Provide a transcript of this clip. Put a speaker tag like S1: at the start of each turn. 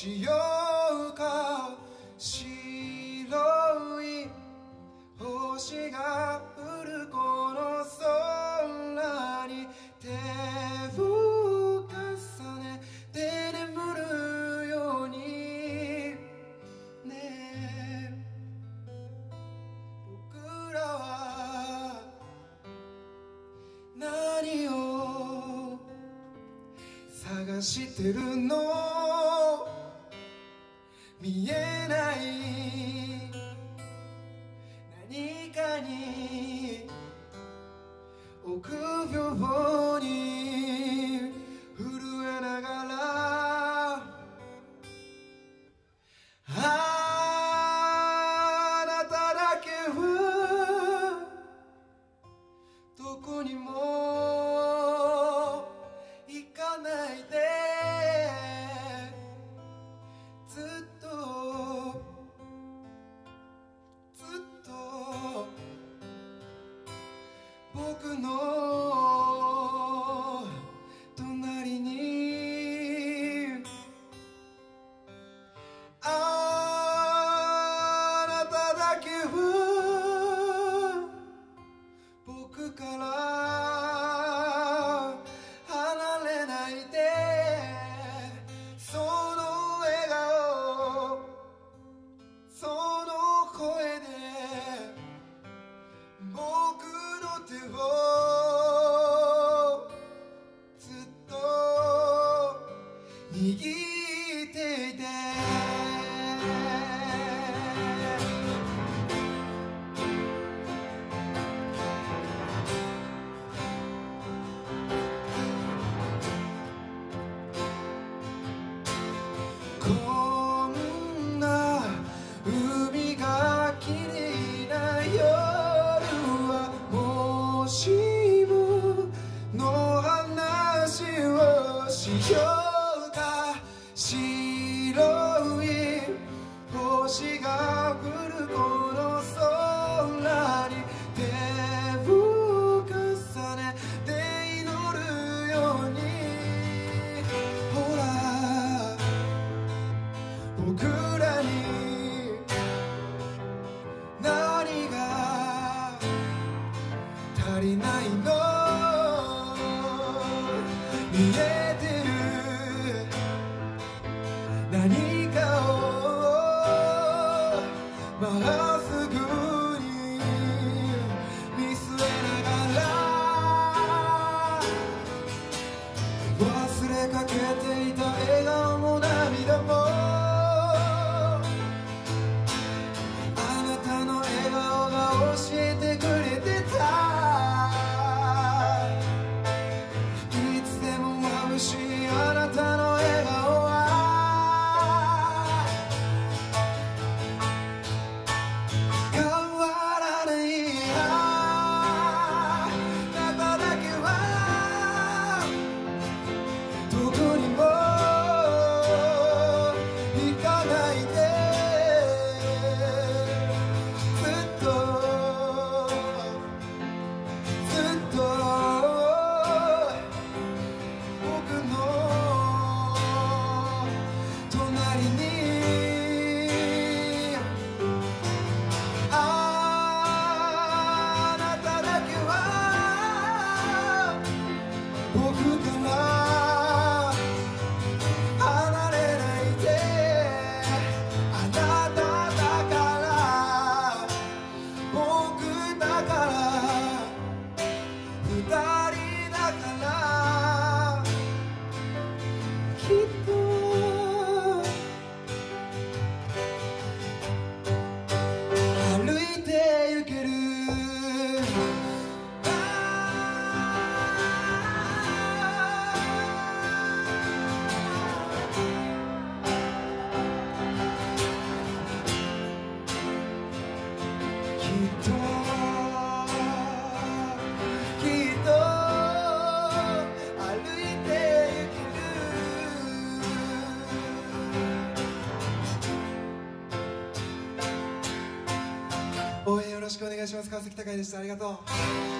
S1: しようか。白い星が降るこの空に手を重ねて眠るようにね。僕らは何を探してるの。見えない何かに臆病に震えながら、あなただけはどこにも行かないで。ずっと僕の隣にあなただけは僕から離れないで。その笑顔その声で僕の手をずっと握っていて。こんな海がきれいな夜はもしもの話をしようか。白い星が降るこの空に手を重ねて祈るように。ほら僕らに何が足りないの。見えてる何かをまっすぐに見据えながら、忘れかけていた笑顔も涙もあなたの笑顔が教えてくれてた。いつでも眩しいあなたの笑顔は変わらない。あなただけはどこにも行かないで。応援よろしくお願いします。川崎隆でした。ありがとう。